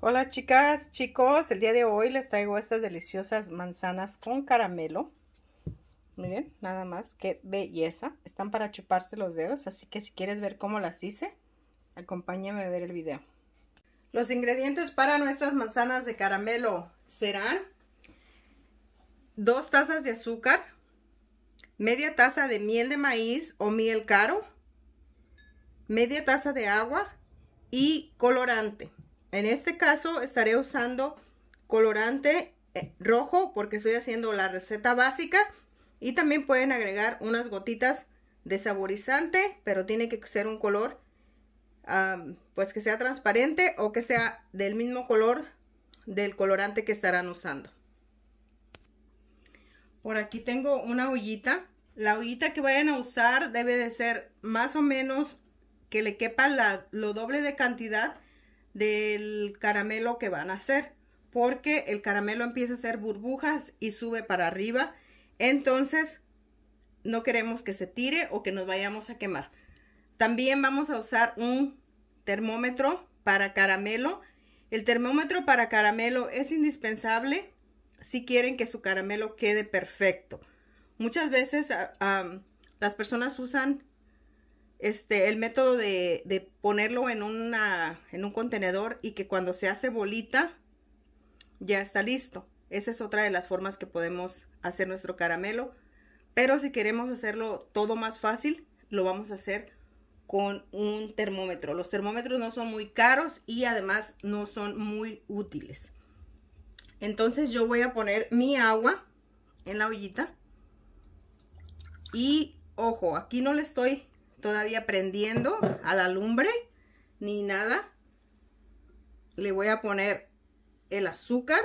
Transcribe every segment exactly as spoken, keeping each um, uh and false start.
Hola chicas, chicos, el día de hoy les traigo estas deliciosas manzanas con caramelo. Miren, nada más, qué belleza. Están para chuparse los dedos, así que si quieres ver cómo las hice, acompáñame a ver el video. Los ingredientes para nuestras manzanas de caramelo serán dos tazas de azúcar, media taza de miel de maíz o miel caro, media taza de agua y colorante. En este caso estaré usando colorante rojo porque estoy haciendo la receta básica, y también pueden agregar unas gotitas de saborizante, pero tiene que ser un color um, pues que sea transparente o que sea del mismo color del colorante que estarán usando. Por aquí tengo una ollita. La ollita que vayan a usar debe de ser más o menos que le quepa la, lo doble de cantidad del caramelo que van a hacer, porque el caramelo empieza a hacer burbujas y sube para arriba, entonces no queremos que se tire o que nos vayamos a quemar. También vamos a usar un termómetro para caramelo. El termómetro para caramelo es indispensable si quieren que su caramelo quede perfecto. Muchas veces um, las personas usan Este, el método de, de ponerlo en, una, en un contenedor y que cuando se hace bolita ya está listo. Esa es otra de las formas que podemos hacer nuestro caramelo. Pero si queremos hacerlo todo más fácil, lo vamos a hacer con un termómetro. Los termómetros no son muy caros y además no son muy útiles. Entonces yo voy a poner mi agua en la ollita. Y ojo, aquí no le estoy todavía prendiendo a la lumbre ni nada. Le voy a poner el azúcar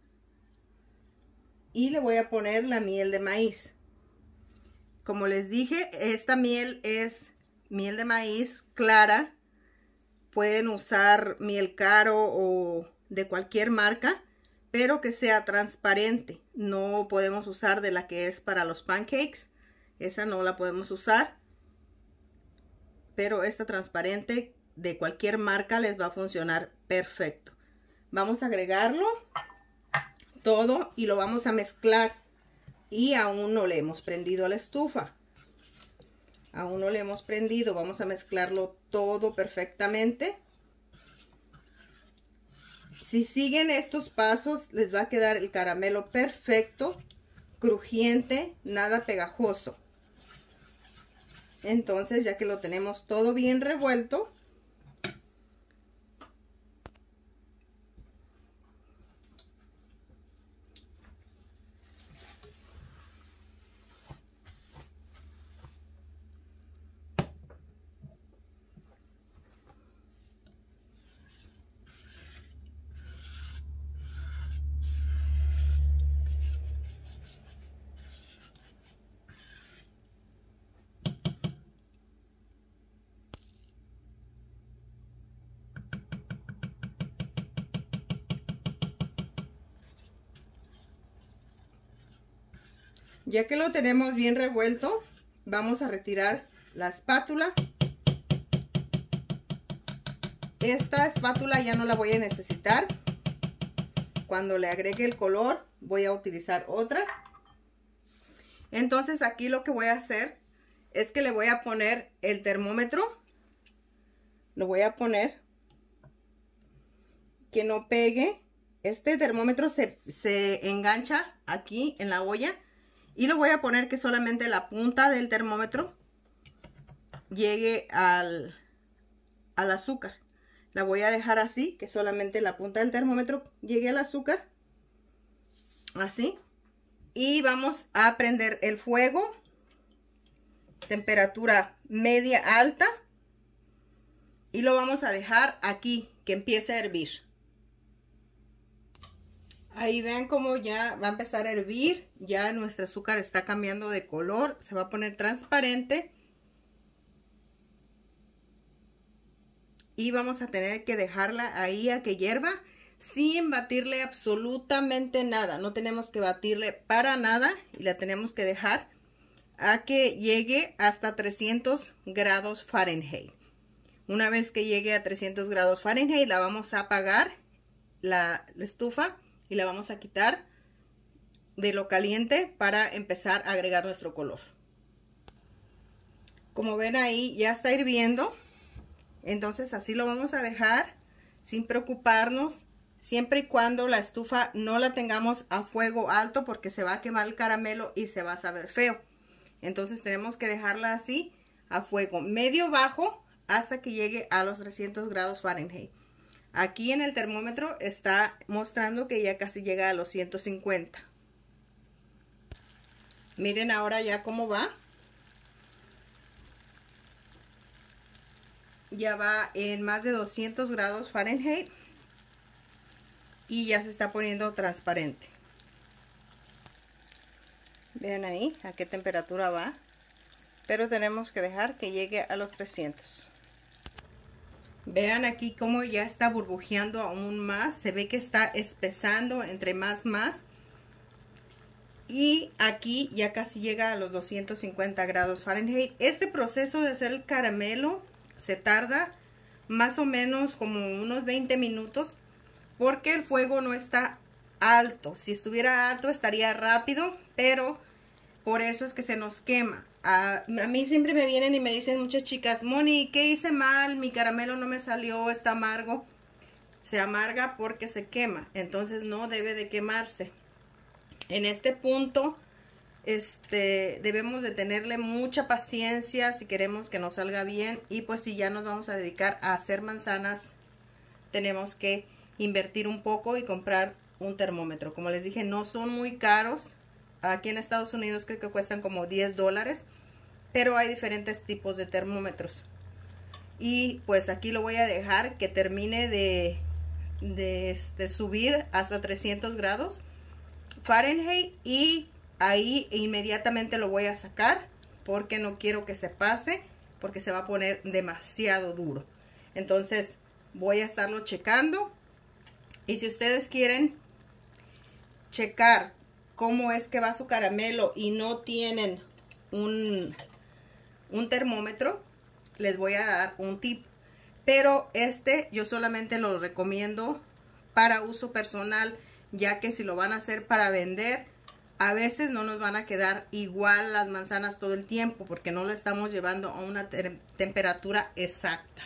y le voy a poner la miel de maíz. Como les dije, esta miel es miel de maíz clara. Pueden usar miel caro o de cualquier marca, pero que sea transparente. No podemos usar de la que es para los pancakes, esa no la podemos usar. Pero esta transparente de cualquier marca les va a funcionar perfecto. Vamos a agregarlo todo y lo vamos a mezclar. Y aún no le hemos prendido a la estufa. Aún no le hemos prendido. Vamos a mezclarlo todo perfectamente. Si siguen estos pasos, les va a quedar el caramelo perfecto, crujiente, nada pegajoso. Entonces, ya que lo tenemos todo bien revuelto, ya que lo tenemos bien revuelto, vamos a retirar la espátula. Esta espátula ya no la voy a necesitar. Cuando le agregue el color, voy a utilizar otra. Entonces aquí lo que voy a hacer es que le voy a poner el termómetro. Lo voy a poner que no pegue. Este termómetro se, se engancha aquí en la olla. Y lo voy a poner que solamente la punta del termómetro llegue al, al azúcar. La voy a dejar así, que solamente la punta del termómetro llegue al azúcar. Así. Y vamos a prender el fuego. Temperatura media alta. Y lo vamos a dejar aquí, que empiece a hervir. Ahí ven cómo ya va a empezar a hervir. Ya nuestro azúcar está cambiando de color. Se va a poner transparente. Y vamos a tener que dejarla ahí a que hierva sin batirle absolutamente nada. No tenemos que batirle para nada. Y la tenemos que dejar a que llegue hasta trescientos grados Fahrenheit. Una vez que llegue a trescientos grados Fahrenheit, la vamos a apagar la, la estufa y la vamos a quitar de lo caliente para empezar a agregar nuestro color. Como ven ahí ya está hirviendo, entonces así lo vamos a dejar sin preocuparnos, siempre y cuando la estufa no la tengamos a fuego alto porque se va a quemar el caramelo y se va a saber feo. Entonces tenemos que dejarla así a fuego medio bajo hasta que llegue a los trescientos grados Fahrenheit. Aquí en el termómetro está mostrando que ya casi llega a los ciento cincuenta. Miren ahora ya cómo va. Ya va en más de doscientos grados Fahrenheit y ya se está poniendo transparente. Vean ahí a qué temperatura va, pero tenemos que dejar que llegue a los trescientos. Vean aquí cómo ya está burbujeando aún más, se ve que está espesando entre más más. Y aquí ya casi llega a los doscientos cincuenta grados Fahrenheit. Este proceso de hacer el caramelo se tarda más o menos como unos veinte minutos porque el fuego no está alto. Si estuviera alto estaría rápido, pero por eso es que se nos quema. A, a mí siempre me vienen y me dicen muchas chicas, Moni, ¿qué hice mal? Mi caramelo no me salió, está amargo. Se amarga porque se quema, entonces no debe de quemarse. En este punto este, debemos de tenerle mucha paciencia si queremos que nos salga bien. Y pues si ya nos vamos a dedicar a hacer manzanas, tenemos que invertir un poco y comprar un termómetro. Como les dije, no son muy caros. Aquí en Estados Unidos creo que cuestan como diez dólares. Pero hay diferentes tipos de termómetros. Y pues aquí lo voy a dejar que termine de, de este, subir hasta trescientos grados Fahrenheit. Y ahí inmediatamente lo voy a sacar porque no quiero que se pase, porque se va a poner demasiado duro. Entonces voy a estarlo checando. Y si ustedes quieren checar cómo es que va su caramelo y no tienen un, un termómetro, les voy a dar un tip. Pero este yo solamente lo recomiendo para uso personal, ya que si lo van a hacer para vender, a veces no nos van a quedar igual las manzanas todo el tiempo, porque no lo estamos llevando a una te- temperatura exacta.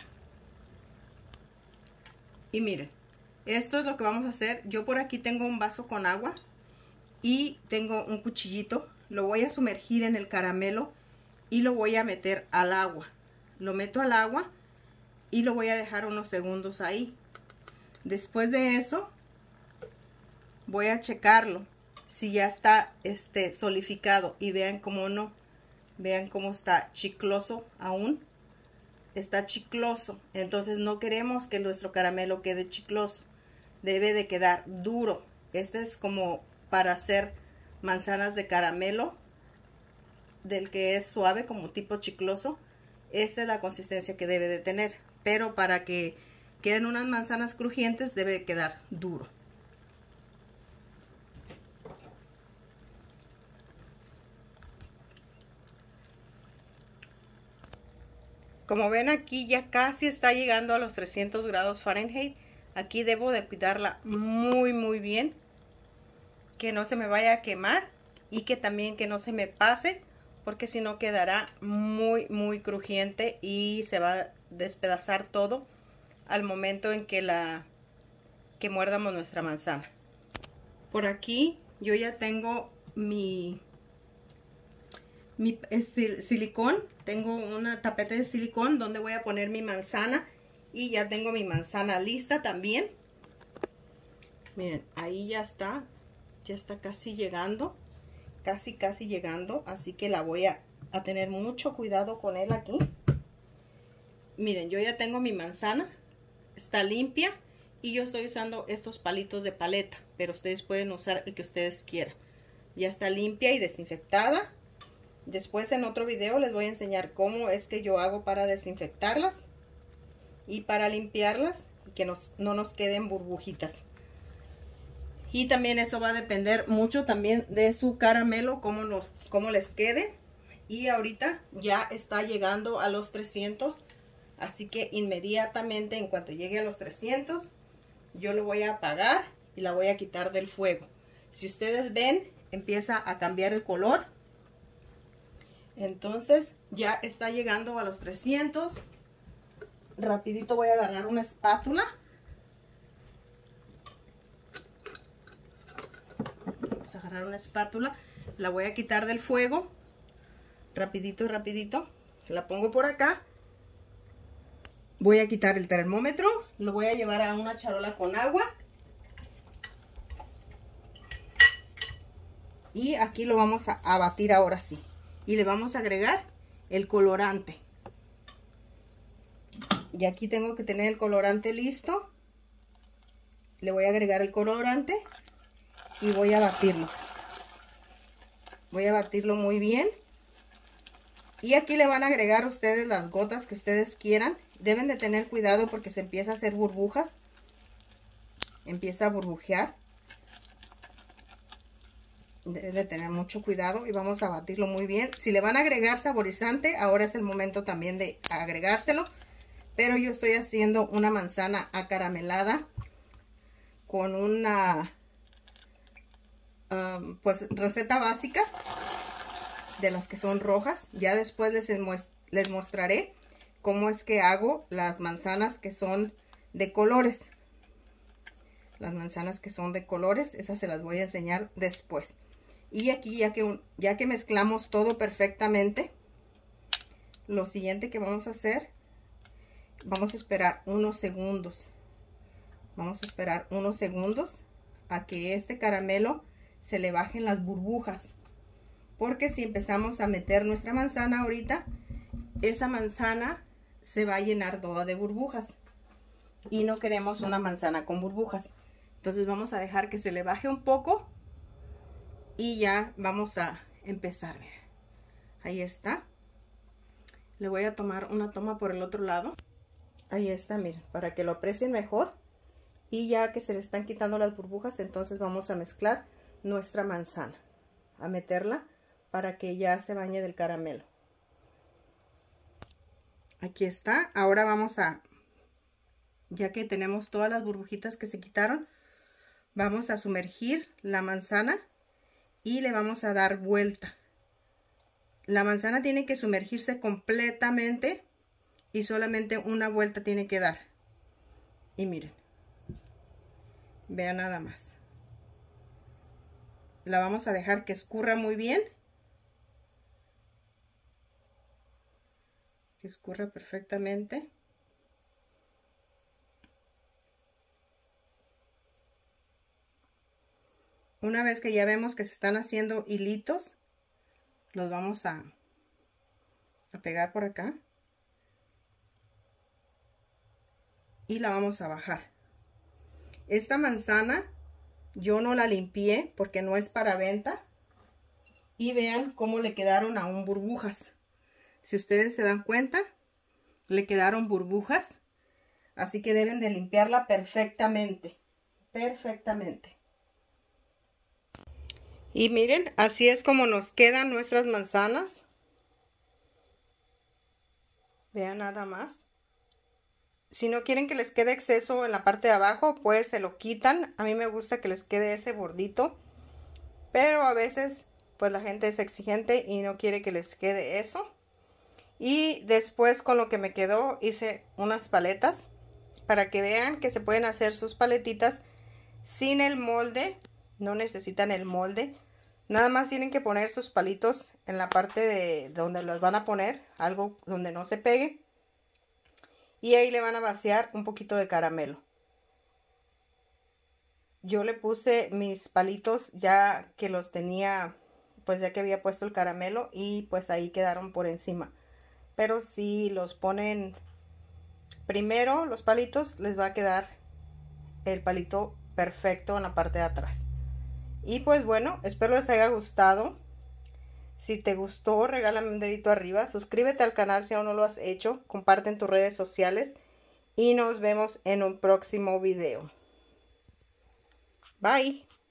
Y miren, esto es lo que vamos a hacer. Yo por aquí tengo un vaso con agua y tengo un cuchillito. Lo voy a sumergir en el caramelo y lo voy a meter al agua. Lo meto al agua y lo voy a dejar unos segundos ahí. Después de eso voy a checarlo si ya está este solidificado, y vean cómo no, vean cómo está chicloso aún. Está chicloso, entonces no queremos que nuestro caramelo quede chicloso, debe de quedar duro. Este es como para hacer manzanas de caramelo, del que es suave como tipo chicloso. Esta es la consistencia que debe de tener, pero para que queden unas manzanas crujientes debe de quedar duro. Como ven, aquí ya casi está llegando a los trescientos grados Fahrenheit. Aquí debo de cuidarla muy muy bien, que no se me vaya a quemar y que también que no se me pase, porque si no quedará muy muy crujiente y se va a despedazar todo al momento en que la que muerdamos nuestra manzana. Por aquí yo ya tengo mi mi sil silicón, tengo una tapete de silicón donde voy a poner mi manzana, y ya tengo mi manzana lista también. Miren, ahí ya está, ya está casi llegando, casi casi llegando, así que la voy a, a tener mucho cuidado con él aquí. Miren, yo ya tengo mi manzana, está limpia, y yo estoy usando estos palitos de paleta, pero ustedes pueden usar el que ustedes quieran. Ya está limpia y desinfectada. Después en otro video les voy a enseñar cómo es que yo hago para desinfectarlas y para limpiarlas y que nos, no nos queden burbujitas. Y también eso va a depender mucho también de su caramelo, cómo, nos, cómo les quede. Y ahorita ya está llegando a los trescientos, así que inmediatamente en cuanto llegue a los trescientos yo lo voy a apagar y la voy a quitar del fuego. Si ustedes ven, empieza a cambiar el color. Entonces ya está llegando a los trescientos. Rapidito voy a agarrar una espátula. Vamos a agarrar una espátula. La voy a quitar del fuego. Rapidito, rapidito. La pongo por acá. Voy a quitar el termómetro. Lo voy a llevar a una charola con agua. Y aquí lo vamos a, a batir ahora sí. Y le vamos a agregar el colorante. Y aquí tengo que tener el colorante listo. Le voy a agregar el colorante y voy a batirlo. Voy a batirlo muy bien. Y aquí le van a agregar ustedes las gotas que ustedes quieran. Deben de tener cuidado porque se empieza a hacer burbujas. Empieza a burbujear. Deben de tener mucho cuidado y vamos a batirlo muy bien. Si le van a agregar saborizante, ahora es el momento también de agregárselo. Pero yo estoy haciendo una manzana acaramelada con una um, pues receta básica de las que son rojas. Ya después les, les mostraré cómo es que hago las manzanas que son de colores. Las manzanas que son de colores, esas se las voy a enseñar después. Y aquí ya que, ya que mezclamos todo perfectamente, lo siguiente que vamos a hacer, vamos a esperar unos segundos. Vamos a esperar unos segundos a que este caramelo se le bajen las burbujas. Porque si empezamos a meter nuestra manzana ahorita, esa manzana se va a llenar toda de burbujas. Y no queremos una manzana con burbujas. Entonces vamos a dejar que se le baje un poco. Y ya vamos a empezar. Ahí está. Le voy a tomar una toma por el otro lado. Ahí está, miren, para que lo aprecien mejor. Y ya que se le están quitando las burbujas, entonces vamos a mezclar nuestra manzana. A meterla para que ya se bañe del caramelo. Aquí está. Ahora vamos a, ya que tenemos todas las burbujitas que se quitaron, vamos a sumergir la manzana y le vamos a dar vuelta. La manzana tiene que sumergirse completamente y solamente una vuelta tiene que dar. Y miren, vean nada más. La vamos a dejar que escurra muy bien. Que escurra perfectamente. Una vez que ya vemos que se están haciendo hilitos, los vamos a, a pegar por acá. Y la vamos a bajar. Esta manzana yo no la limpié porque no es para venta. Y vean cómo le quedaron aún burbujas. Si ustedes se dan cuenta, le quedaron burbujas. Así que deben de limpiarla perfectamente. Perfectamente. Y miren, así es como nos quedan nuestras manzanas. Vean nada más. Si no quieren que les quede exceso en la parte de abajo, pues se lo quitan. A mí me gusta que les quede ese bordito. Pero a veces, pues la gente es exigente y no quiere que les quede eso. Y después con lo que me quedó hice unas paletas. Para que vean que se pueden hacer sus paletitas sin el molde. No necesitan el molde. Nada más tienen que poner sus palitos en la parte de donde los van a poner. Algo donde no se pegue. Y ahí le van a vaciar un poquito de caramelo. Yo le puse mis palitos ya que los tenía, pues ya que había puesto el caramelo. Y pues ahí quedaron por encima. Pero si los ponen primero los palitos, les va a quedar el palito perfecto en la parte de atrás. Y pues bueno, espero les haya gustado. Si te gustó, regálame un dedito arriba. Suscríbete al canal si aún no lo has hecho. Comparte en tus redes sociales. Y nos vemos en un próximo video. Bye.